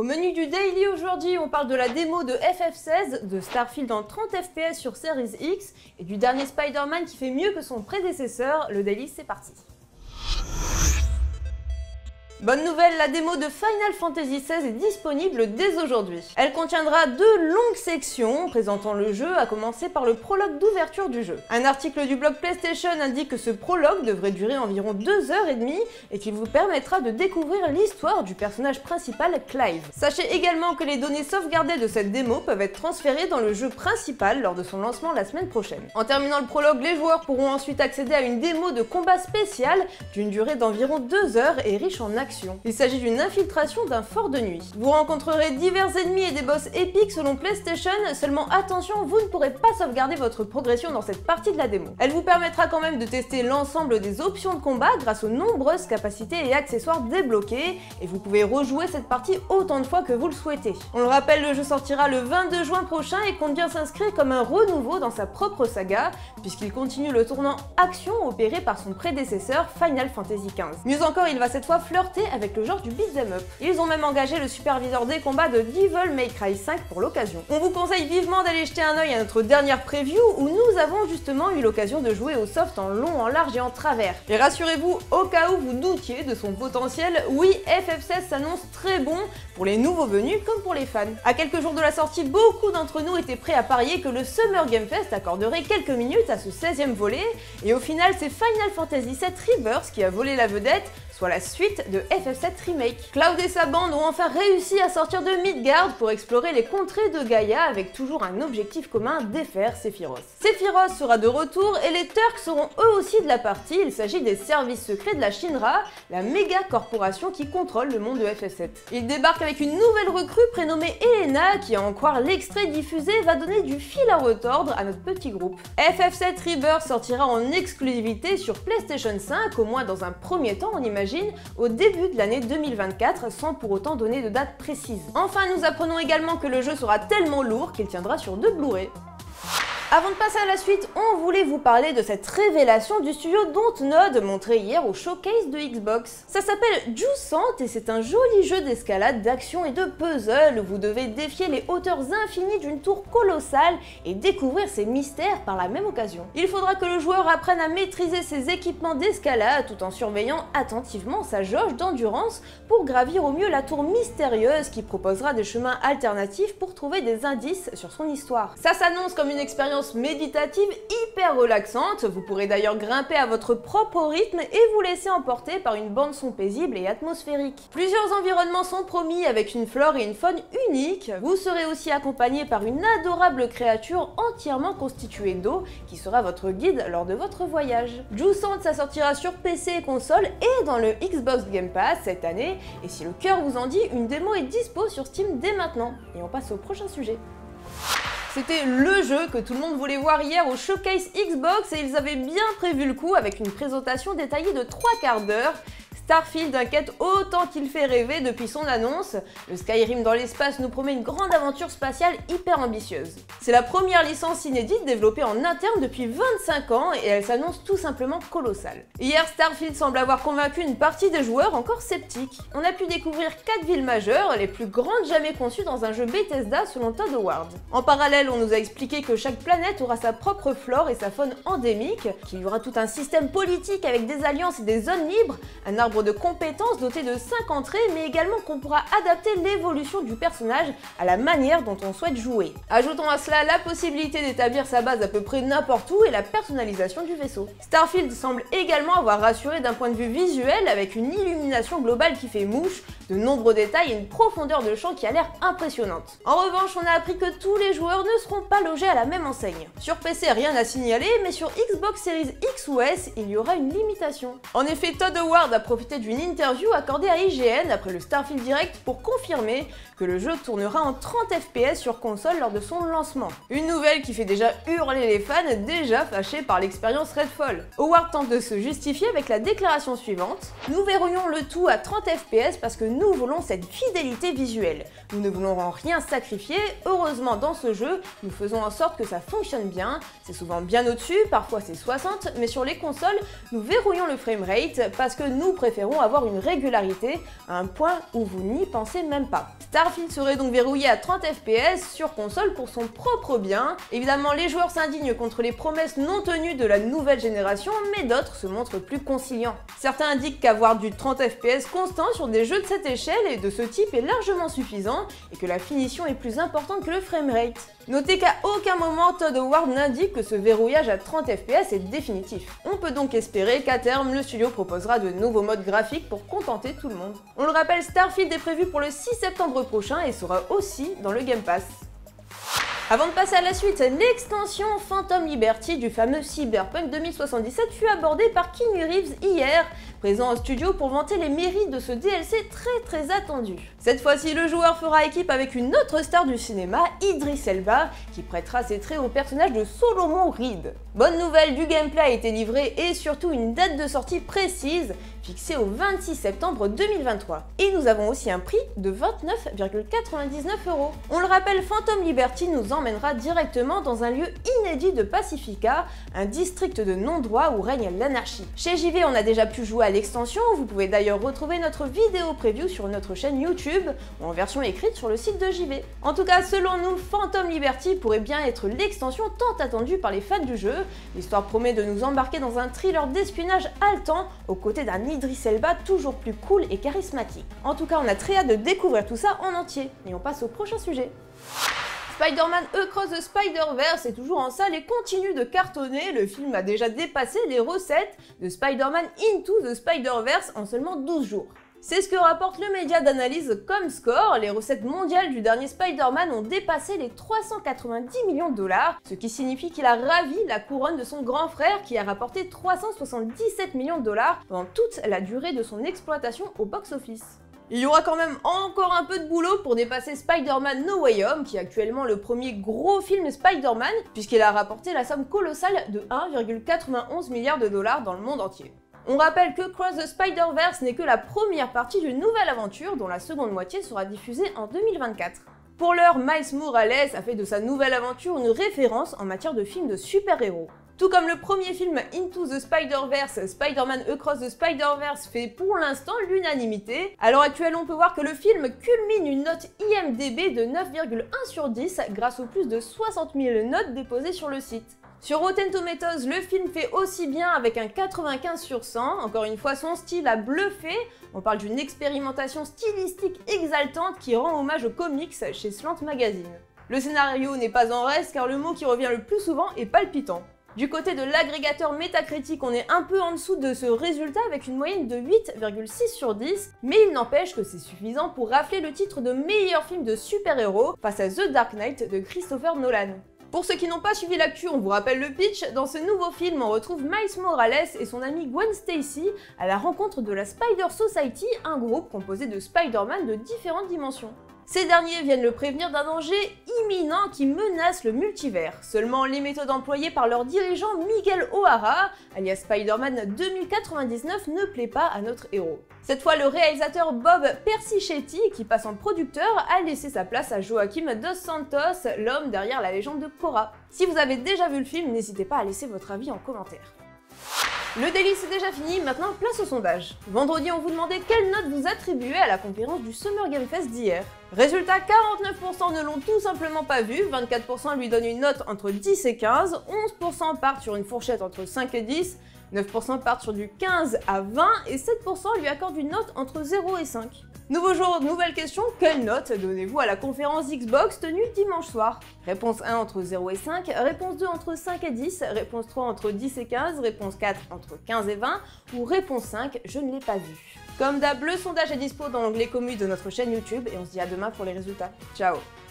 Au menu du Daily aujourd'hui, on parle de la démo de FF16, de Starfield en 30 FPS sur Series X et du dernier Spider-Man qui fait mieux que son prédécesseur. Le Daily, c'est parti. Bonne nouvelle, la démo de Final Fantasy XVI est disponible dès aujourd'hui. Elle contiendra 2 longues sections présentant le jeu, à commencer par le prologue d'ouverture du jeu. Un article du blog PlayStation indique que ce prologue devrait durer environ 2h30 et qu'il vous permettra de découvrir l'histoire du personnage principal Clive. Sachez également que les données sauvegardées de cette démo peuvent être transférées dans le jeu principal lors de son lancement la semaine prochaine. En terminant le prologue, les joueurs pourront ensuite accéder à une démo de combat spécial d'une durée d'environ 2 heures et riche en action. Il s'agit d'une infiltration d'un fort de nuit. Vous rencontrerez divers ennemis et des boss épiques selon PlayStation, seulement attention, vous ne pourrez pas sauvegarder votre progression dans cette partie de la démo. Elle vous permettra quand même de tester l'ensemble des options de combat grâce aux nombreuses capacités et accessoires débloqués, et vous pouvez rejouer cette partie autant de fois que vous le souhaitez. On le rappelle, le jeu sortira le 22 juin prochain et compte bien s'inscrire comme un renouveau dans sa propre saga, puisqu'il continue le tournant action opéré par son prédécesseur Final Fantasy XV. Mieux encore, il va cette fois flirter avec le genre du beat'em up. Ils ont même engagé le superviseur des combats de Devil May Cry 5 pour l'occasion. On vous conseille vivement d'aller jeter un œil à notre dernière preview où nous avons justement eu l'occasion de jouer au soft en long, en large et en travers. Et rassurez-vous, au cas où vous doutiez de son potentiel, oui, FF16 s'annonce très bon pour les nouveaux venus comme pour les fans. À quelques jours de la sortie, beaucoup d'entre nous étaient prêts à parier que le Summer Game Fest accorderait quelques minutes à ce 16e volet, et au final c'est Final Fantasy VII Rebirth qui a volé la vedette, soit la suite de FF7 Remake. Cloud et sa bande ont enfin réussi à sortir de Midgard pour explorer les contrées de Gaïa avec toujours un objectif commun, défaire Sephiroth. Sephiroth sera de retour et les Turks seront eux aussi de la partie. Il s'agit des services secrets de la Shinra, la méga corporation qui contrôle le monde de FF7. Ils débarquent avec une nouvelle recrue prénommée Elena qui, à en croire l'extrait diffusé, va donner du fil à retordre à notre petit groupe. FF7 Rebirth sortira en exclusivité sur PlayStation 5, au moins dans un premier temps on imagine, au début de l'année 2024 sans pour autant donner de date précise. Enfin, nous apprenons également que le jeu sera tellement lourd qu'il tiendra sur 2 Blu-ray. Avant de passer à la suite, on voulait vous parler de cette révélation du studio Dontnod montrée hier au showcase de Xbox. Ça s'appelle Jusant et c'est un joli jeu d'escalade, d'action et de puzzle où vous devez défier les hauteurs infinies d'une tour colossale et découvrir ses mystères par la même occasion. Il faudra que le joueur apprenne à maîtriser ses équipements d'escalade tout en surveillant attentivement sa jauge d'endurance pour gravir au mieux la tour mystérieuse qui proposera des chemins alternatifs pour trouver des indices sur son histoire. Ça s'annonce comme une expérience méditative hyper relaxante, vous pourrez d'ailleurs grimper à votre propre rythme et vous laisser emporter par une bande son paisible et atmosphérique. Plusieurs environnements sont promis avec une flore et une faune uniques, vous serez aussi accompagné par une adorable créature entièrement constituée d'eau qui sera votre guide lors de votre voyage. Jusant, ça sortira sur PC et console et dans le Xbox Game Pass cette année, et si le cœur vous en dit, une démo est dispo sur Steam dès maintenant. Et on passe au prochain sujet. C'était le jeu que tout le monde voulait voir hier au showcase Xbox et ils avaient bien prévu le coup avec une présentation détaillée de 3 quarts d'heure. Starfield inquiète autant qu'il fait rêver depuis son annonce. Le Skyrim dans l'espace nous promet une grande aventure spatiale hyper ambitieuse. C'est la première licence inédite développée en interne depuis 25 ans et elle s'annonce tout simplement colossale. Hier, Starfield semble avoir convaincu une partie des joueurs encore sceptiques. On a pu découvrir 4 villes majeures, les plus grandes jamais conçues dans un jeu Bethesda selon Todd Howard. En parallèle, on nous a expliqué que chaque planète aura sa propre flore et sa faune endémique, qu'il y aura tout un système politique avec des alliances et des zones libres, un arbre de compétences doté de 5 entrées, mais également qu'on pourra adapter l'évolution du personnage à la manière dont on souhaite jouer. Ajoutons à cela la possibilité d'établir sa base à peu près n'importe où et la personnalisation du vaisseau. Starfield semble également avoir rassuré d'un point de vue visuel avec une illumination globale qui fait mouche, de nombreux détails et une profondeur de champ qui a l'air impressionnante. En revanche, on a appris que tous les joueurs ne seront pas logés à la même enseigne. Sur PC, rien à signaler, mais sur Xbox Series X ou S, il y aura une limitation. En effet, Todd Howard a profité d'une interview accordée à IGN après le Starfield Direct pour confirmer que le jeu tournera en 30 FPS sur console lors de son lancement. Une nouvelle qui fait déjà hurler les fans déjà fâchés par l'expérience Redfall. Howard tente de se justifier avec la déclaration suivante: « Nous verrouillons le tout à 30 FPS parce que nous voulons cette fidélité visuelle. Nous ne voulons en rien sacrifier. Heureusement, dans ce jeu, nous faisons en sorte que ça fonctionne bien. C'est souvent bien au-dessus, parfois c'est 60, mais sur les consoles, nous verrouillons le framerate parce que nous préférons préféreront avoir une régularité à un point où vous n'y pensez même pas. Starfield serait donc verrouillé à 30 FPS sur console pour son propre bien. Évidemment, les joueurs s'indignent contre les promesses non tenues de la nouvelle génération, mais d'autres se montrent plus conciliants. Certains indiquent qu'avoir du 30 FPS constant sur des jeux de cette échelle et de ce type est largement suffisant et que la finition est plus importante que le framerate. Notez qu'à aucun moment Todd Howard n'indique que ce verrouillage à 30 FPS est définitif. On peut donc espérer qu'à terme, le studio proposera de nouveaux modes graphiques pour contenter tout le monde. On le rappelle, Starfield est prévu pour le 6 septembre prochain et sera aussi dans le Game Pass. Avant de passer à la suite, l'extension Phantom Liberty du fameux Cyberpunk 2077 fut abordée par Keanu Reeves hier, présent au studio pour vanter les mérites de ce DLC très attendu. Cette fois-ci, le joueur fera équipe avec une autre star du cinéma, Idris Elba, qui prêtera ses traits au personnage de Solomon Reed. Bonne nouvelle, du gameplay a été livré et surtout une date de sortie précise, fixée au 26 septembre 2023. Et nous avons aussi un prix de 29,99 €. On le rappelle, Phantom Liberty nous emmènera directement dans un lieu inédit de Pacifica, un district de non-droit où règne l'anarchie. Chez JV, on a déjà pu jouer à l'extension, vous pouvez d'ailleurs retrouver notre vidéo preview sur notre chaîne YouTube ou en version écrite sur le site de JV. En tout cas, selon nous, Phantom Liberty pourrait bien être l'extension tant attendue par les fans du jeu. L'histoire promet de nous embarquer dans un thriller d'espionnage haletant aux côtés d'un Idris Elba toujours plus cool et charismatique. En tout cas, on a très hâte de découvrir tout ça en entier. Et on passe au prochain sujet. Spider-Man Across the Spider-Verse est toujours en salle et continue de cartonner. Le film a déjà dépassé les recettes de Spider-Man Into the Spider-Verse en seulement 12 jours. C'est ce que rapporte le média d'analyse Comscore. Les recettes mondiales du dernier Spider-Man ont dépassé les 390 millions de $, ce qui signifie qu'il a ravi la couronne de son grand frère qui a rapporté 377 millions de $ pendant toute la durée de son exploitation au box-office. Il y aura quand même encore un peu de boulot pour dépasser Spider-Man No Way Home, qui est actuellement le premier gros film Spider-Man, puisqu'il a rapporté la somme colossale de 1,91 milliard de $ dans le monde entier. On rappelle que Cross the Spider-Verse n'est que la première partie d'une nouvelle aventure dont la seconde moitié sera diffusée en 2024. Pour l'heure, Miles Morales a fait de sa nouvelle aventure une référence en matière de films de super-héros. Tout comme le premier film Into the Spider-Verse, Spider-Man Across the Spider-Verse fait pour l'instant l'unanimité. À l'heure actuelle, on peut voir que le film culmine une note IMDb de 9,1 sur 10 grâce aux plus de 60 000 notes déposées sur le site. Sur Rotten Tomatoes, le film fait aussi bien avec un 95 sur 100. Encore une fois, son style a bluffé. On parle d'une expérimentation stylistique exaltante qui rend hommage aux comics chez Slant Magazine. Le scénario n'est pas en reste car le mot qui revient le plus souvent est palpitant. Du côté de l'agrégateur Metacritic, on est un peu en dessous de ce résultat avec une moyenne de 8,6 sur 10, mais il n'empêche que c'est suffisant pour rafler le titre de meilleur film de super-héros face à The Dark Knight de Christopher Nolan. Pour ceux qui n'ont pas suivi l'actu, on vous rappelle le pitch. Dans ce nouveau film, on retrouve Miles Morales et son ami Gwen Stacy à la rencontre de la Spider Society, un groupe composé de Spider-Man de différentes dimensions. Ces derniers viennent le prévenir d'un danger imminent qui menace le multivers. Seulement, les méthodes employées par leur dirigeant Miguel O'Hara, alias Spider-Man 2099, ne plaît pas à notre héros. Cette fois, le réalisateur Bob Persichetti, qui passe en producteur, a laissé sa place à Joaquim Dos Santos, l'homme derrière la légende de Korra. Si vous avez déjà vu le film, n'hésitez pas à laisser votre avis en commentaire. Le délit c'est déjà fini, maintenant place au sondage. Vendredi, on vous demandait quelle note vous attribuez à la conférence du Summer Game Fest d'hier. Résultat, 49% ne l'ont tout simplement pas vu, 24% lui donnent une note entre 10 et 15, 11% partent sur une fourchette entre 5 et 10, 9% partent sur du 15 à 20 et 7% lui accordent une note entre 0 et 5. Nouveau jour, nouvelle question, quelle note donnez-vous à la conférence Xbox tenue dimanche soir? Réponse 1 entre 0 et 5, réponse 2 entre 5 et 10, réponse 3 entre 10 et 15, réponse 4 entre 15 et 20, ou réponse 5, je ne l'ai pas vu. Comme d'hab, le sondage est dispo dans l'onglet commu de notre chaîne YouTube et on se dit à demain pour les résultats. Ciao!